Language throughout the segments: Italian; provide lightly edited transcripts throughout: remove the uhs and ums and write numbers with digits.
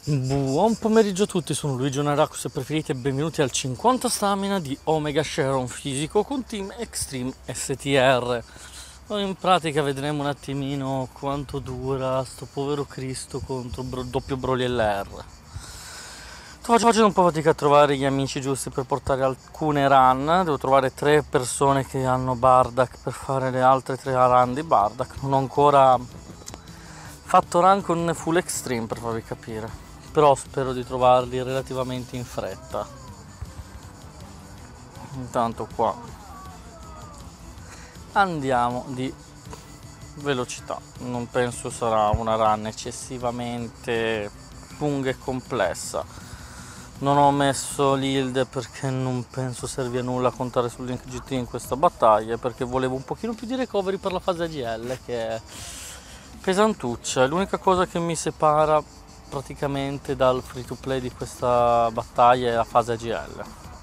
Buon pomeriggio a tutti, sono Luigi Onaraku, se preferite benvenuti al 50 stamina di Omega Sharon Fisico con Team Extreme STR. In pratica vedremo un attimino quanto dura sto povero Cristo contro doppio Broly LR. Sto facendo un po' fatica a trovare gli amici giusti per portare alcune run. Devo trovare 3 persone che hanno Bardock per fare le altre 3 run di Bardock. Non ho ancora fatto run con full extreme per farvi capire, però spero di trovarli relativamente in fretta. Intanto qua andiamo di velocità, non penso sarà una run eccessivamente lunga e complessa. Non ho messo l'Hild perché non penso servi a nulla contare sul Link GT in questa battaglia, perché volevo un pochino più di recovery per la fase AGL, che è pesantuccia. È l'unica cosa che mi separa praticamente dal free to play di questa battaglia è la fase AGL.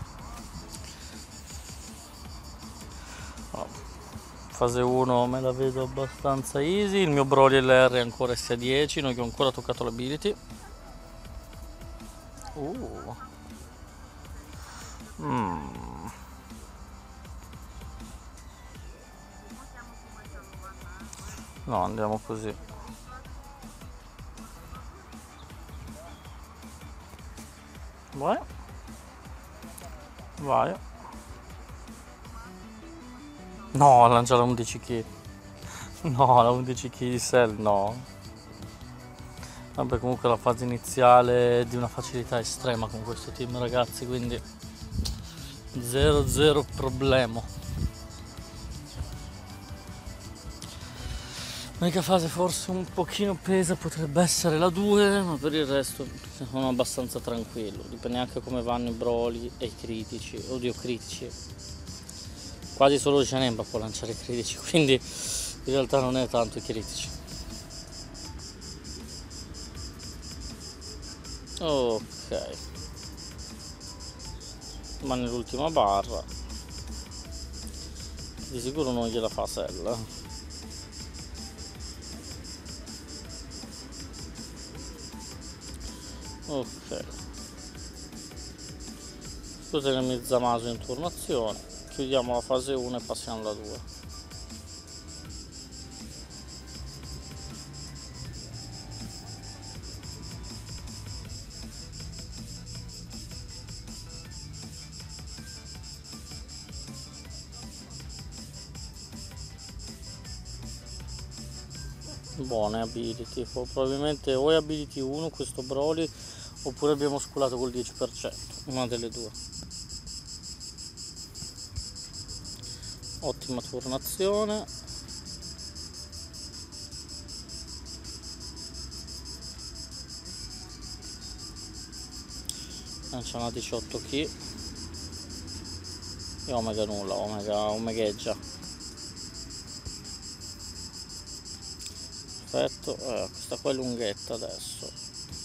Fase 1 me la vedo abbastanza easy, il mio Broly LR è ancora S10, non gli ho ancora toccato l'ability. No, andiamo così. Vai. Vai. No, lancia la 11 kg. No, la 11 kg di Cell, no. Vabbè, comunque la fase iniziale è di una facilità estrema con questo team, ragazzi, quindi 0 problema. L'unica fase forse un pochino pesa potrebbe essere la 2, ma per il resto sono abbastanza tranquillo. Dipende anche come vanno i Broly e i critici. Oddio, critici. Quasi solo Janemba può lanciare i critici, quindi in realtà non è tanto i critici. Ok. Ma nell'ultima barra di sicuro non gliela fa Cell. Ok, scusate il mio Zamasu in turnazione, chiudiamo la fase 1 e passiamo alla 2. Buone ability, probabilmente o è ability 1 questo Broly oppure abbiamo sculato col 10%, una delle due. Ottima turnazione. C'è una 18 kg e Omega nulla, Omegeggia. Perfetto, questa qua è lunghetta adesso.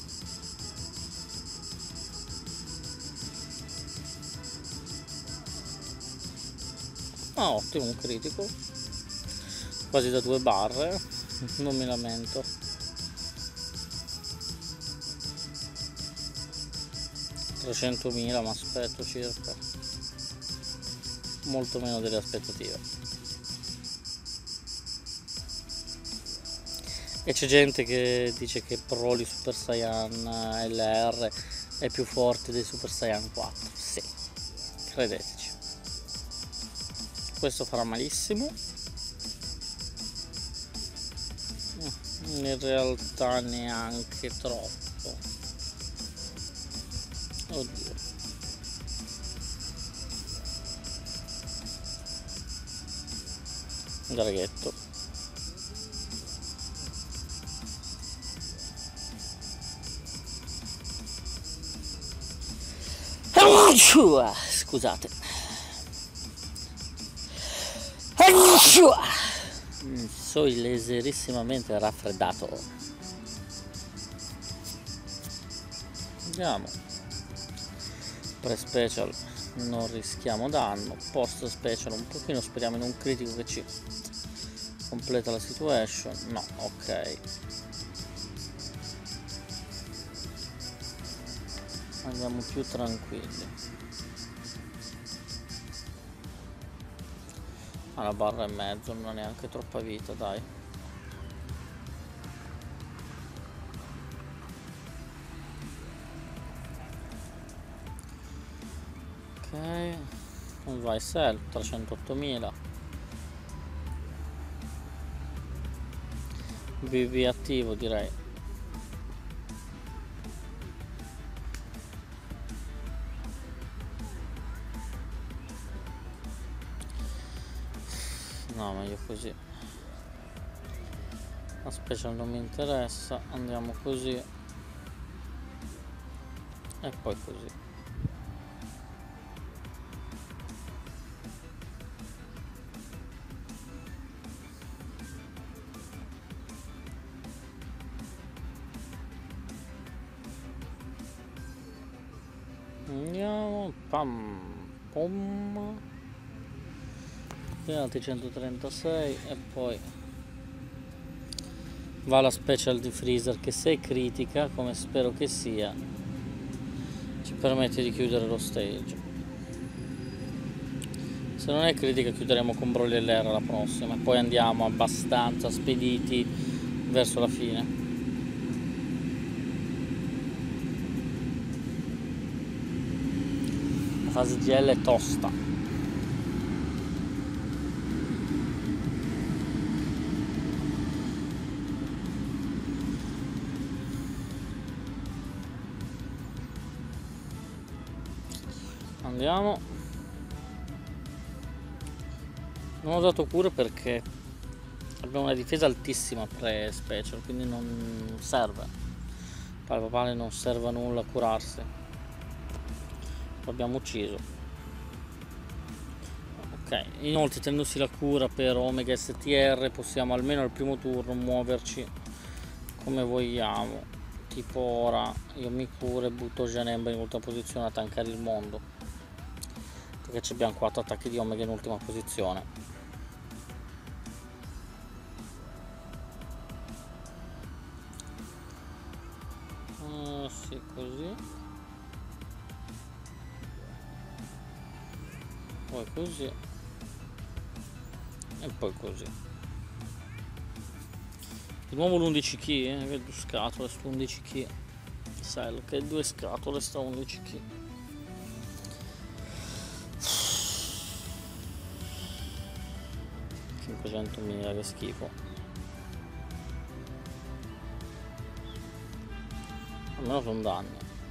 Ah, ottimo, un critico, quasi da 2 barre, non mi lamento. $300.000 mi aspetto circa, molto meno delle aspettative. E c'è gente che dice che Broly Super Saiyan LR è più forte dei Super Saiyan 4. Sì, credeteci. Questo farà malissimo. In realtà neanche troppo. Oddio. Draghetto. Scusate. Sono leggerissimamente raffreddato. Andiamo. Pre-special non rischiamo danno. Post special un pochino, speriamo in un critico che ci completa la situation. No, ok. andiamo più tranquilli. Una barra e mezzo, non è neanche troppa vita, dai. Ok, un vai sell 308.000. BB attivo, direi. No, meglio così. La special non mi interessa, andiamo così e poi così. Andiamo, pam, pom, altri 136 e poi va la special di freezer che, se critica, come spero che sia, ci permette di chiudere lo stage. Se non è critica chiuderemo con Broly LR la prossima e poi andiamo abbastanza spediti verso la fine. La fase GL è tosta. Andiamo. Non ho dato cure perché abbiamo una difesa altissima pre-special, quindi non serve. Pare papale non serve a nulla curarsi. Lo abbiamo ucciso. Ok, inoltre tenendosi la cura per Omega STR possiamo almeno al primo turno muoverci come vogliamo. Tipo ora io mi curo e butto Janemba in ultima posizione a tankare il mondo, perché abbiamo 4 attacchi di Omega in ultima posizione. Sì, così, poi così e poi così. Di nuovo l'11 key, che 2 scatole su 11 key. Cell che 2 scatole sta 11 key. $500.000, che schifo. Almeno sono danni.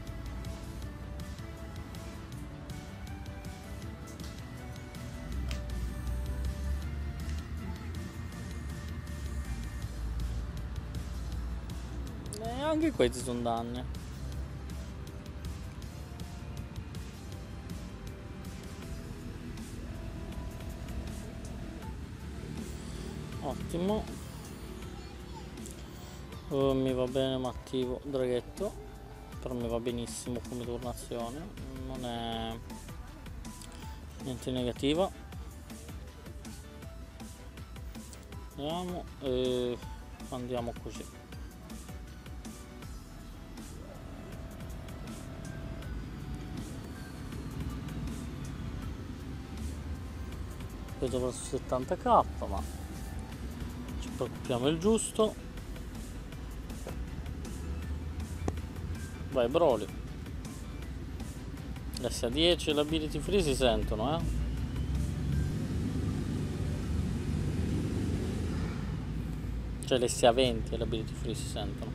E anche questi sono danni. Ottimo. Mi va bene, ma attivo draghetto, però mi va benissimo come turnazione, non è niente negativa. Andiamo e andiamo così. Vedo verso 70k, ma ci preoccupiamo il giusto. Vai Broly. l'S10 e l'Ability Free si sentono, cioè l'S20 e l'Ability Free si sentono.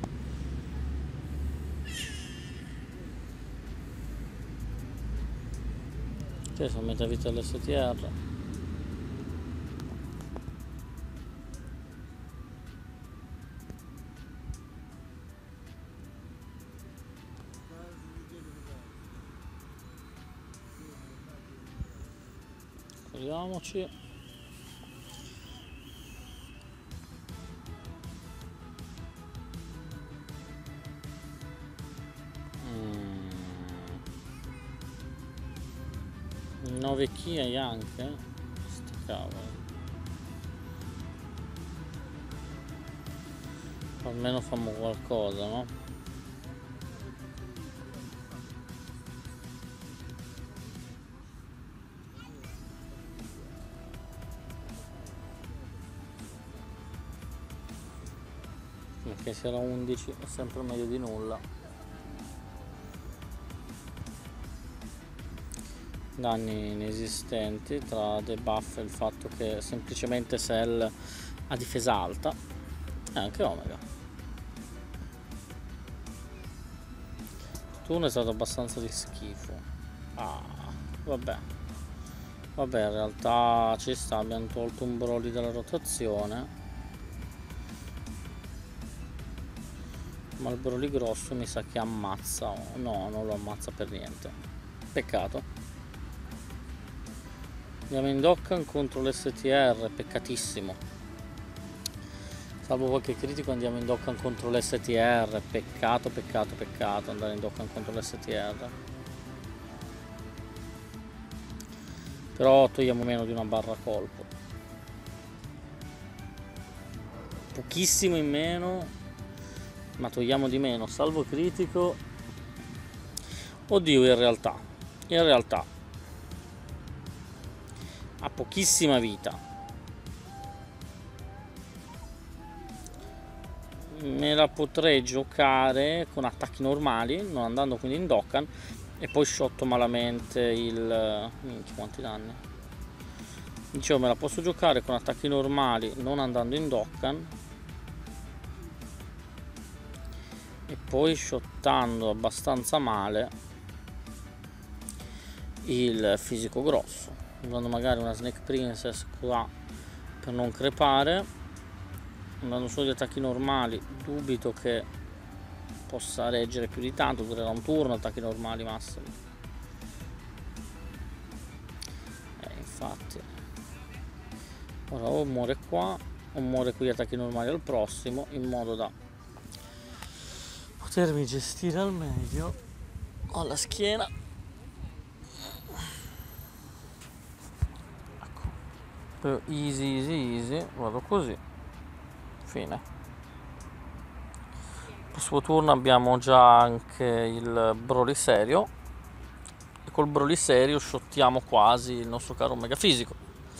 Cioè sono metà vita l'STR. Curiamoci. Mm. 9 key anche? Sti cavoli. Almeno fammo qualcosa, no? Che sia da 11 è sempre meglio di nulla. Danni inesistenti tra debuff e il fatto che semplicemente Cell ha difesa alta e anche Omega. Il turno è stato abbastanza di schifo. Vabbè, in realtà ci sta, abbiamo tolto un Broly dalla rotazione, ma il Broly grosso mi sa che ammazza. No, non lo ammazza per niente, peccato. Andiamo in Dokkan contro l'STR, peccatissimo. Salvo qualche critico andiamo in Dokkan contro l'STR, peccato andare in Dokkan contro l'STR. Però togliamo meno di una barra colpo. Pochissimo in meno, ma togliamo di meno. Salvo critico. Oddio, in realtà ha pochissima vita. Me la potrei giocare con attacchi normali, non andando quindi in Dokkan, e poi shotto malamente il... quanti danni? Dicevo, me la posso giocare con attacchi normali non andando in Dokkan e poi shottando abbastanza male il fisico grosso, usando magari una Snake Princess qua per non crepare. Andando solo di attacchi normali dubito che possa reggere più di tanto, durerà un turno attacchi normali massimi. Infatti ora o muore qua o muore qui attacchi normali al prossimo, in modo da potermi gestire al meglio. Ho la schiena, ecco, easy, vado così, fine. Prossimo turno abbiamo già anche il Broly serio, e col Broly serio shottiamo quasi il nostro caro Omega fisico.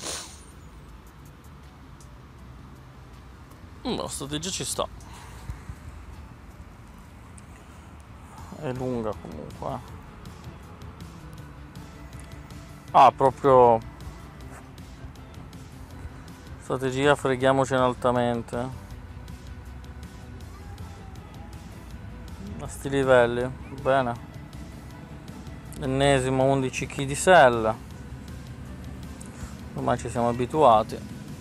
La strategia ci sta, è lunga comunque. Proprio strategia freghiamocene altamente a sti livelli. Bene, ennesimo 11 kg di Cell, ormai ci siamo abituati.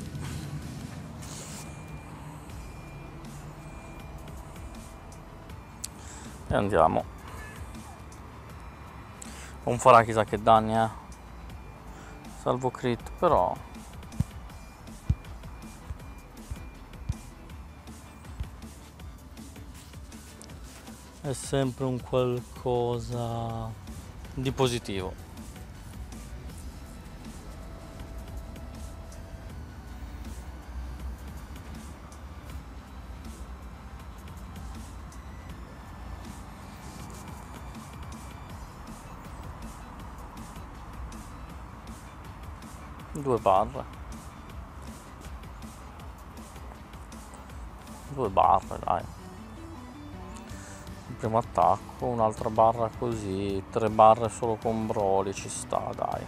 E andiamo. Non farà chissà che danni, salvo crit, però è sempre un qualcosa di positivo. Due barre, dai. Il primo attacco, un'altra barra così, 3 barre solo con Broly, ci sta, dai.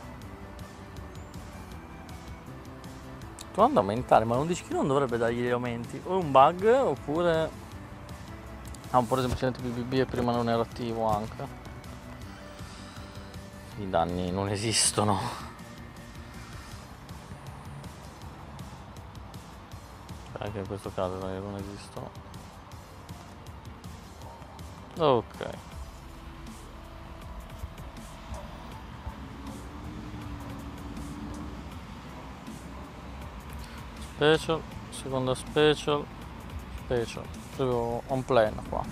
Tornando a aumentare, ma 11 kg non dovrebbe dargli gli aumenti, o è un bug oppure oppure semplicemente BBB e prima non era attivo anche. I danni non esistono. Anche in questo caso non esistono. Ok. Special, seconda special, proprio on plan qua.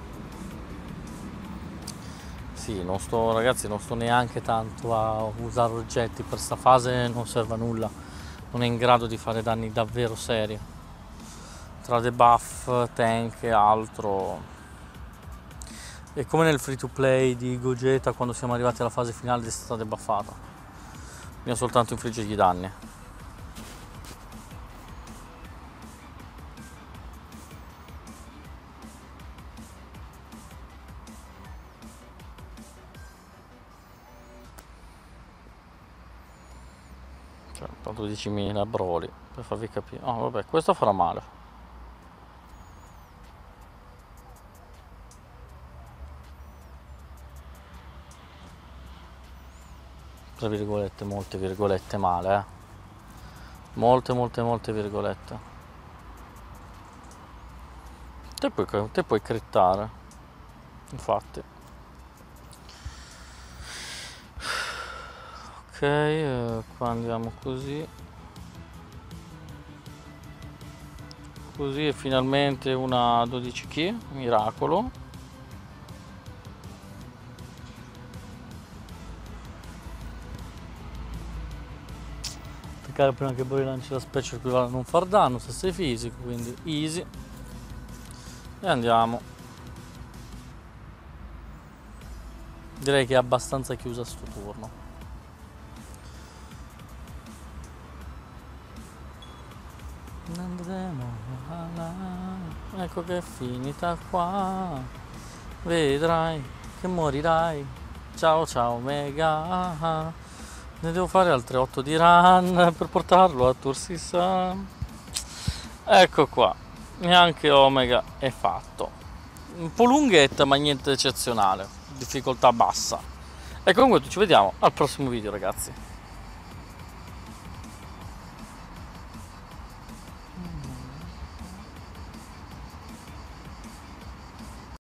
Sì, ragazzi, non sto neanche tanto a usare oggetti, per sta fase non serve a nulla, non è in grado di fare danni davvero seri. Tra debuff, tank e altro, è come nel free to play di Gogeta quando siamo arrivati alla fase finale è stata debuffata, bisogna soltanto infliggergli danni. Cioè, 12.000 broli, per farvi capire. Oh, vabbè, questo farà male. Tra virgolette, molte virgolette male, molte virgolette. Te puoi crittare, infatti. Ok, qua andiamo così. Così e finalmente una 12 key, miracolo. Attaccare prima che poi lanci la special equivale a non far danno se sei fisico, quindi easy. E andiamo. Direi che è abbastanza chiusa sto turno. Ecco che è finita qua. Vedrai che morirai. Ciao ciao Omega. Ne devo fare altre 8 di run per portarlo a Tursisa. Ecco qua. Neanche Omega è fatto. Un po' lunghetta ma niente eccezionale. Difficoltà bassa. E comunque ci vediamo al prossimo video, ragazzi.